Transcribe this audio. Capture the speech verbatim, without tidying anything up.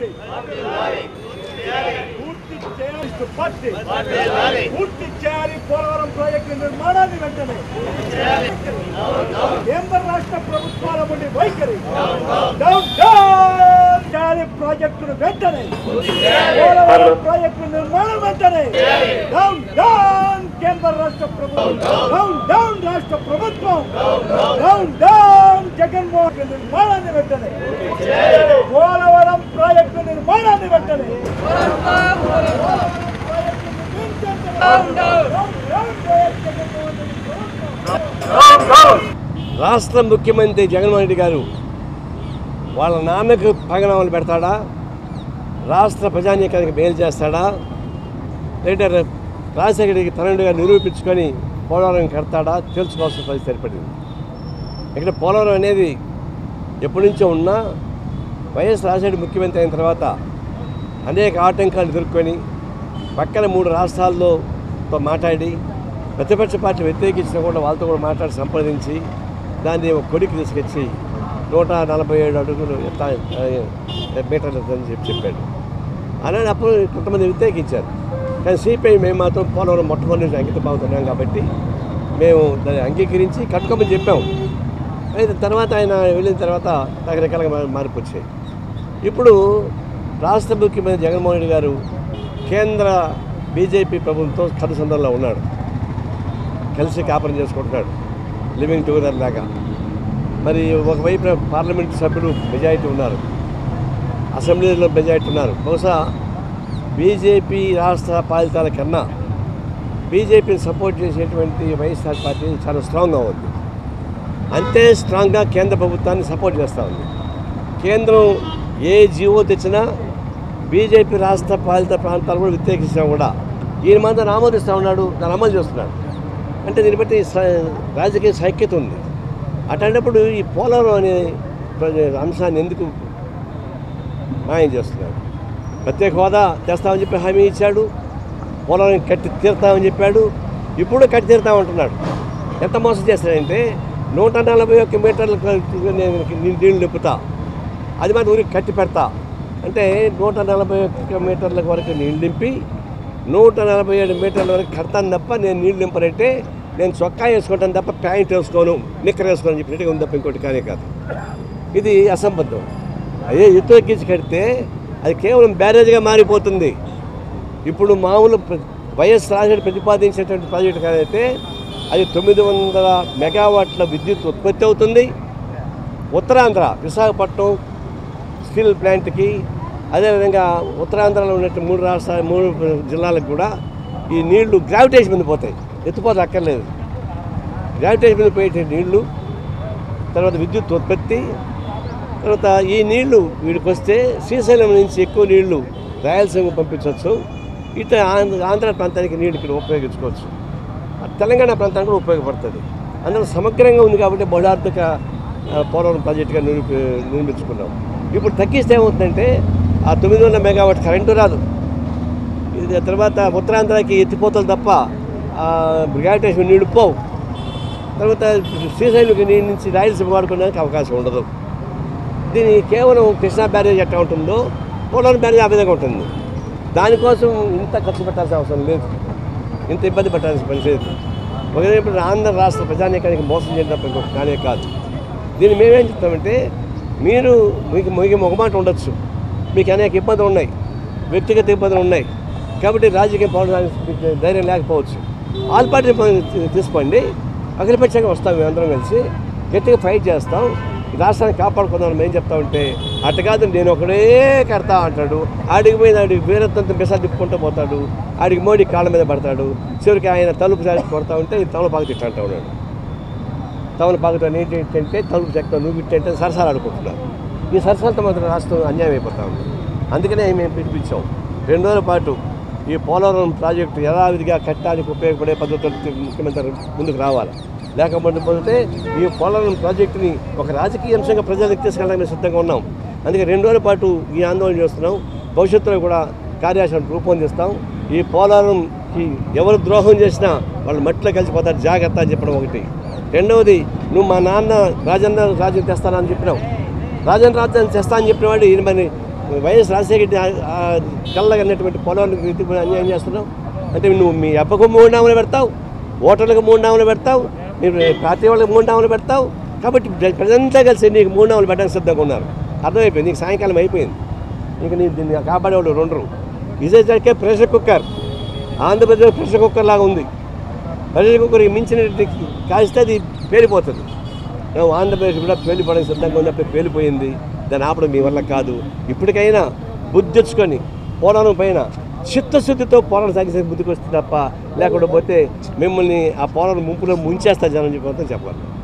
Party పూర్తి చేయాల్సిన party పూర్తి చేయాలి. పోలవరం ప్రాజెక్టు నిర్మాణాన్ని వెంటనే కేంద్ర రాష్ట్ర ప్రభుత్వాల నుండి వైఖరి డౌన్ డౌన్ చేయాలి. ప్రాజెక్టును వెంటనే పోలవరం ప్రాజెక్టు నిర్మాణం వెంటనే డౌన్ డౌన్ కేంద్ర రాష్ట్ర ప్రభుత్వం డౌన్ డౌన్ రాష్ట్ర ప్రభుత్వం డౌన్ డౌన్ జగన్మోహన్ నిర్మాణాన్ని వెంటనే పోలవరం ప్రాజెక్టు నిర్మాణాన్ని వెంటనే రాష్ట్ర ముఖ్యమంత్రి జగన్మోహన్ రెడ్డి గారు వాళ్ళ నాన్నకు పంగనామాలు పెడతాడా, రాష్ట్ర ప్రజానీకానికి మేలు చేస్తాడా, లేదా రాజశేఖర రెడ్డికి తనయుడిగా నిరూపించుకొని పోలవరం కడతాడా తెలుసుకోవాల్సిన పరిస్థితి ఏర్పడింది. ఇక్కడ పోలవరం అనేది ఎప్పటి నుంచో ఉన్నా వైఎస్ రాజశేఖర ముఖ్యమంత్రి అయిన తర్వాత అనేక ఆటంకాలు ఎదుర్కొని పక్కన మూడు రాష్ట్రాల్లో మాట్లాడి ప్రతిపక్ష పార్టీ వ్యతిరేకించినా కూడా వాళ్ళతో కూడా మాట్లాడి సంప్రదించి దాన్ని ఒక కొడికి తీసుకొచ్చి నూట నలభై ఏడు అడుగులు ఎత్త మీటర్లు అని చెప్పి చెప్పాడు. అలానే అప్పుడు కొంతమంది వ్యతిరేకించారు. కానీ సిపిఐ మేము మాత్రం పోలవరం మొట్టమొదటి అంకిత భావంతున్నాం కాబట్టి మేము దాన్ని అంగీకరించి కట్టుకోమని చెప్పాము. అయితే తర్వాత ఆయన వెళ్ళిన తర్వాత రకరకాలుగా మార్పు వచ్చాయి. ఇప్పుడు రాష్ట్ర ముఖ్యమంత్రి జగన్మోహన్ రెడ్డి గారు కేంద్ర బీజేపీ ప్రభుత్వంతో కథసందర్లో ఉన్నాడు, కలిసి కాపురం చేసుకుంటున్నాడు, లివింగ్ టుగెదర్ లాగా. మరి ఒకవైపు పార్లమెంట్ సభ్యులు మెజారిటీ ఉన్నారు, అసెంబ్లీలో మెజారిటీ ఉన్నారు. బహుశా బీజేపీ రాష్ట్ర పాలితాల కన్నా బీజేపీని సపోర్ట్ చేసేటువంటి వైఎస్ఆర్ పార్టీ చాలా స్ట్రాంగ్గా ఉంది. అంతే స్ట్రాంగ్గా కేంద్ర ప్రభుత్వాన్ని సపోర్ట్ చేస్తూ ఉంది. కేంద్రం ఏ జీవో తెచ్చినా బీజేపీ రాష్ట్ర పాలిత ప్రాంతాలు కూడా వ్యతిరేకించినా కూడా ఈయన మాత్రం ఆమోదిస్తూ ఉన్నాడు, దాన్ని అమలు చేస్తున్నాడు. అంటే దీన్ని బట్టి రాజకీయ సైక్యత ఉంది. అట్లాంటప్పుడు ఈ పోలవరం అనే అంశాన్ని ఎందుకు మాయం చేస్తున్నాడు? ప్రత్యేక హోదా తెస్తామని చెప్పి హామీ ఇచ్చాడు, పోలవరం కట్టి తీరుతామని చెప్పాడు, ఇప్పుడు కట్టి తీరుతామంటున్నాడు. ఎంత మోసం చేస్తాడంటే నూట నలభై ఒక్క మీటర్ల నీళ్ళు నింపుతా, అది మాత్రం ఊరికి కట్టి పెడతా అంటే నూట నలభై ఒక్క మీటర్ల వరకు నీళ్ళు నింపి నూట నలభై ఏడు మీటర్ల వరకు కడతాను తప్ప నేను నీళ్ళు నింపనంటే నేను చొక్కా వేసుకుంటాను తప్ప ప్యాంట్ వేసుకోను, నిక్కర్ వేసుకోను చెప్పినట్టుగా ఉంది తప్ప ఇంకోటి కానీ కాదు. ఇది అసంబద్ధం. అదే ఎత్తుకెచ్చి కడితే అది కేవలం బ్యారేజ్గా మారిపోతుంది. ఇప్పుడు మామూలు వైఎస్ రాజశేఖర్ ప్రతిపాదించేటువంటి ప్రాజెక్టు కాదైతే అది తొమ్మిది వందల మెగావాట్ల విద్యుత్ ఉత్పత్తి అవుతుంది. ఉత్తరాంధ్ర విశాఖపట్నం స్టీల్ ప్లాంట్కి, అదేవిధంగా ఉత్తరాంధ్రలో ఉన్నట్టు మూడు రాష్ట్రాల మూడు జిల్లాలకు కూడా ఈ నీళ్లు గ్రావిటేషన్ మీద పోతాయి, ఎత్తుపోతే అక్కర్లేదు. గ్రావిటేషన్ మీద పోయే నీళ్లు, తర్వాత విద్యుత్ ఉత్పత్తి, తర్వాత ఈ నీళ్లు వీడికి వస్తే శ్రీశైలం నుంచి ఎక్కువ నీళ్లు రాయలసీమకు పంపించవచ్చు. ఇటు ఆంధ్ర ఆంధ్ర ప్రాంతానికి నీళ్ళు ఇక్కడ ఉపయోగించుకోవచ్చు, తెలంగాణ ప్రాంతానికి కూడా ఉపయోగపడుతుంది. అందులో సమగ్రంగా ఉంది కాబట్టి బహుళార్థక పోలవరం ప్రాజెక్టుగా నిర్మి నిర్మించుకున్నాం. ఇప్పుడు తగ్గిస్తే ఏమవుతుందంటే ఆ తొమ్మిది వందల మెగావాట్ కరెంటు రాదు. ఇది తర్వాత ఉత్తరాంధ్రకి ఎత్తిపోతలు తప్ప గ్రావిటేషన్ నీళ్ళు పోవు. తర్వాత శ్రీశైలంకి నీళ్ళ నుంచి రాయలసీమ వాడుకోవడానికి అవకాశం ఉండదు. దీని కేవలం కృష్ణా బ్యారేజ్ ఎట్లా ఉంటుందో పోలవరం బ్యారేజ్ ఆ విధంగా ఉంటుంది. దానికోసం ఇంత ఖర్చు పెట్టాల్సిన అవసరం లేదు, ఇంత ఇబ్బంది పట్టాల్సిన పని లేదు. ఒకవైపు ఆంధ్ర రాష్ట్ర ప్రజానీకానికి మోసం చేయడం తప్ప ఇంకొక కానే కాదు. దీన్ని మేమేం చెప్తామంటే మీరు మీకు మీకు మొగమాట ఉండొచ్చు, మీకు అనేక ఇబ్బందులు ఉన్నాయి, వ్యక్తిగత ఇబ్బందులు ఉన్నాయి కాబట్టి రాజకీయం పోవడానికి ధైర్యం లేకపోవచ్చు. ఆల్ పార్టీ తీసుకోండి, అఖిలపక్షంగా వస్తాం, మేమందరం కలిసి గట్టిగా ఫైట్ చేస్తాం, రాష్ట్రాన్ని కాపాడుకుందాం. మేము చెప్తామంటే అటు కాదు నేను ఒకడే కడతా అంటాడు. ఆడికి పోయిన ఆడికి వీరత్వంతో బిసాలు తిప్పుకుంటూ పోతాడు, ఆడికి మోడీ కాళ్ళ మీద పడతాడు. చివరికి ఆయన తలుపు సారి కొడతా ఉంటే తమలపాకు తిట్టు అంటూ ఉన్నాడు. తమలపాకుతో నీటి తింటే తలుపు చెక్క నువ్వు ఇట్టంటే సరసాలు ఆడుకుంటున్నారు. ఈ సరసాలతో మాత్రం రాష్ట్రం అన్యాయం అయిపోతా ఉంది. అందుకనే మేము పిలిపించాం రెండు రోజుల పాటు ఈ పోలవరం ప్రాజెక్టు యథావిధిగా కట్టడానికి ఉపయోగపడే పద్ధతులు ముఖ్యమంత్రి ముందుకు రావాలి. లేకపోతే ఈ పోలవరం ప్రాజెక్టుని ఒక రాజకీయ అంశంగా ప్రజలకు తీసుకెళ్ళడానికి సిద్ధంగా ఉన్నాం. అందుకే రెండు రోజుల పాటు ఈ ఆందోళన చేస్తున్నాం. భవిష్యత్తులో కూడా కార్యాచరణ రూపొందిస్తాం. ఈ పోలవరంకి ఎవరు ద్రోహం చేసినా వాళ్ళు మట్టిలో కలిసిపోతారు, జాగ్రత్త అని చెప్పడం ఒకటి. రెండవది, నువ్వు మా నాన్న రాజన్న రాజ్యం తెస్తానని చెప్పినావు, రాజన్న రాజ్యాన్ని తెస్తా అని చెప్పినవాడు ఈయన మరి వైఎస్ రాజశేఖర కళ్ళగన్నటువంటి పొలాలకు అన్యాయం చేస్తున్నావు అంటే నువ్వు మీ అబ్బకు మూడు నామలు పెడతావు, ఓటర్లకు మూడు నామలు పెడతావు, మీరు పార్టీ వాళ్ళకి మూడు నామలు పెడతావు. కాబట్టి ప్రజంతా కలిసి నీకు మూడు నామలు పెట్టడానికి సిద్ధంగా ఉన్నారు. అర్థమైపోయింది, నీకు సాయంకాలం అయిపోయింది. ఇంక నీ దీన్ని కాపాడేవాళ్ళు రెండరు. Vijay pressure cooker, Andhra Pradesh pressure cooker లాగా ఉంది. ప్రెషర్ కుక్కర్కి మించిన కాస్తే అది పేలిపోతుంది. మేము ఆంధ్రప్రదేశ్ కూడా పేలిపోవడానికి సిద్ధంగా ఉన్నప్పుడు పేలిపోయింది. దాన్ని ఆపడం మీ వల్ల కాదు. ఇప్పటికైనా బుద్ధి తెచ్చుకొని పోరాటం పైన చిత్తశుద్ధితో పోరాటం సాగించే బుద్ధికి వస్తుంది తప్ప లేకుండా పోతే మిమ్మల్ని ఆ పోరాటం ముంపులో ముంచేస్తా జనం చెప్పి చెప్పాలి.